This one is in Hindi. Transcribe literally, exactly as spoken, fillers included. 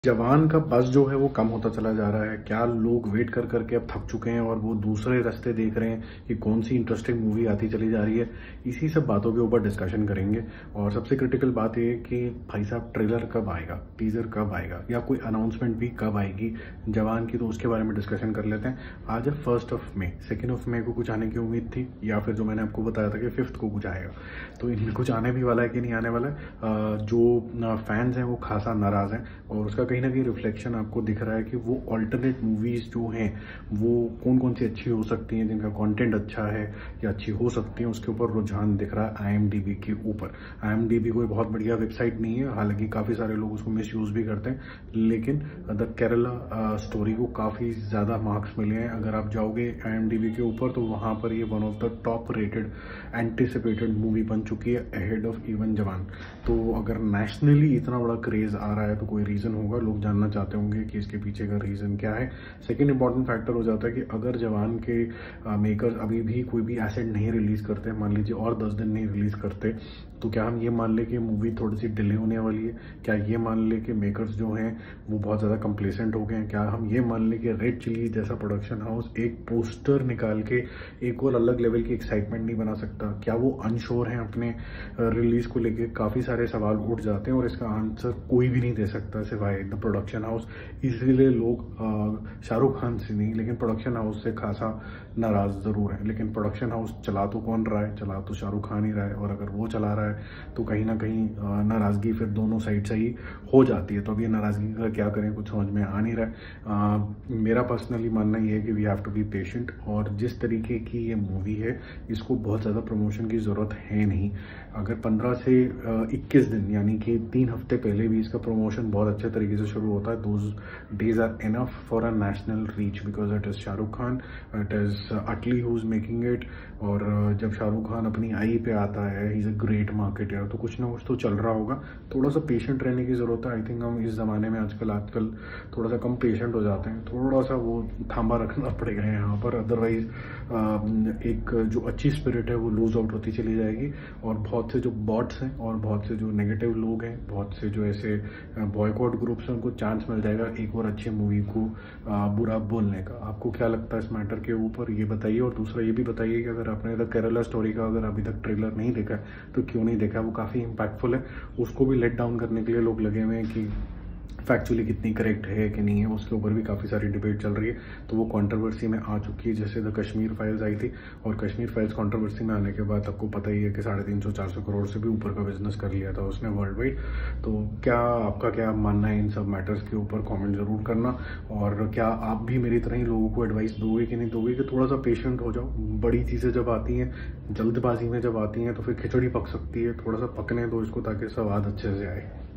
जवान का बस जो है वो कम होता चला जा रहा है। क्या लोग वेट कर करके अब थक चुके हैं और वो दूसरे रास्ते देख रहे हैं कि कौन सी इंटरेस्टिंग मूवी आती चली जा रही है। इसी सब बातों के ऊपर डिस्कशन करेंगे। और सबसे क्रिटिकल बात ये है कि भाई साहब ट्रेलर कब आएगा, टीजर कब आएगा, या कोई अनाउंसमेंट भी कब आएगी जवान की, तो उसके बारे में डिस्कशन कर लेते हैं। आज है first of May, second of May को कुछ आने की उम्मीद थी, या फिर जो मैंने आपको बताया था कि फिफ्थ को कुछ आएगा, तो इनमें कुछ आने भी वाला है कि नहीं आने वाला है। जो फैंस हैं वो खासा नाराज हैं और उसका कहीं ना कहीं रिफ्लेक्शन आपको दिख रहा है कि वो अल्टरनेट मूवीज जो हैं वो कौन कौन सी अच्छी हो सकती हैं, जिनका कंटेंट अच्छा है या अच्छी हो सकती हैं, उसके ऊपर रुझान दिख रहा है आईएमडीबी के ऊपर। आईएमडीबी कोई बहुत बढ़िया वेबसाइट नहीं है, हालांकि काफी सारे लोग उसको मिस यूज भी करते हैं, लेकिन द केरला स्टोरी को काफी ज्यादा मार्क्स मिले हैं। अगर आप जाओगे आईएमडीबी के ऊपर तो वहां पर ये one of the top rated anticipated movie बन चुकी है, अहेड ऑफ इवन जवान। तो अगर नेशनली इतना बड़ा क्रेज आ रहा है तो कोई रीजन होगा, लोग जानना चाहते होंगे कि इसके पीछे का रीजन क्या है। सेकेंड इंपॉर्टेंट फैक्टर हो जाता है कि अगर जवान के मेकर्स अभी भी कोई भी एसेट नहीं रिलीज करते, मान लीजिए और दस दिन नहीं रिलीज करते, तो क्या हम ये मान ले कि मूवी थोड़ी सी डिले होने वाली है? क्या ये मान ले कि मेकर्स जो हैं वो बहुत ज़्यादा कंप्लेसेंट हो गए हैं? क्या हम ये मान ले कि रेड चिली जैसा प्रोडक्शन हाउस एक पोस्टर निकाल के एक और अलग लेवल की एक्साइटमेंट नहीं बना सकता? क्या वो अनश्योर हैं अपने रिलीज को लेके? काफ़ी सारे सवाल उठ जाते हैं और इसका आंसर कोई भी नहीं दे सकता सिवाय द प्रोडक्शन हाउस। इसीलिए लोग शाहरुख खान से नहीं लेकिन प्रोडक्शन हाउस से खासा नाराज ज़रूर है। लेकिन प्रोडक्शन हाउस चला तो कौन रहा है? चला तो शाहरुख खान ही रहा है, और अगर वो चला रहा है तो कहीं ना कहीं नाराजगी फिर दोनों साइड से ही हो जाती है। तो अब ये नाराजगी का क्या करें, कुछ समझ में आ नहीं रहा है। आ, मेरा पर्सनली मानना ये है कि we have to be patient, और जिस तरीके की ये मूवी है इसको बहुत ज़्यादा प्रमोशन की ज़रूरत है नहीं। अगर पंद्रह से इक्कीस दिन यानी कि तीन हफ्ते पहले भी इसका प्रमोशन बहुत अच्छे तरीके से शुरू होता है, those days are enough for a national reach, because it is Shahrukh Khan, it is Atlee who is making it. और जब शाहरुख खान अपनी आई पे आता है, he is a great marketer, तो कुछ ना कुछ तो चल रहा होगा। थोड़ा सा पेशेंट रहने की ज़रूरत है। आई थिंक हम इस ज़माने में आजकल आजकल थोड़ा सा कम पेशेंट हो जाते हैं, थोड़ा सा वो थांबा रखना पड़ेगा यहाँ पर, अदरवाइज एक जो अच्छी स्पिरिट है वो लूज आउट होती चली जाएगी। और बहुत से जो बॉट्स हैं और बहुत से जो नेगेटिव लोग हैं, बहुत से जो ऐसे बॉयकॉट ग्रुप्स हैं, उनको चांस मिल जाएगा एक और अच्छी मूवी को बुरा बोलने का। आपको क्या लगता है इस मैटर के ऊपर, ये बताइए। और दूसरा ये भी बताइए कि अगर आपने द केरला स्टोरी का अगर अभी तक ट्रेलर नहीं देखा है तो क्यों नहीं देखा, वो काफ़ी इम्पैक्टफुल है। उसको भी लेट डाउन करने के लिए लोग लगे हुए हैं कि फैक्चुअली कितनी करेक्ट है कि नहीं है, उसके ऊपर भी काफ़ी सारी डिबेट चल रही है। तो वो कंट्रोवर्सी में आ चुकी है, जैसे द कश्मीर फाइल्स आई थी, और कश्मीर फाइल्स कंट्रोवर्सी में आने के बाद आपको पता ही है कि साढ़े तीन सौ चार सौ करोड़ से भी ऊपर का बिजनेस कर लिया था उसने वर्ल्ड वाइड। तो क्या आपका क्या मानना है इन सब मैटर्स के ऊपर, कमेंट जरूर करना। और क्या आप भी मेरी तरह ही लोगों को एडवाइस दोगे कि नहीं दोगे कि थोड़ा सा पेशेंट हो जाओ? बड़ी चीज़ें जब आती हैं, जल्दबाजी में जब आती हैं, तो फिर खिचड़ी पक सकती है। थोड़ा सा पकने दो इसको ताकि स्वाद अच्छे से आए।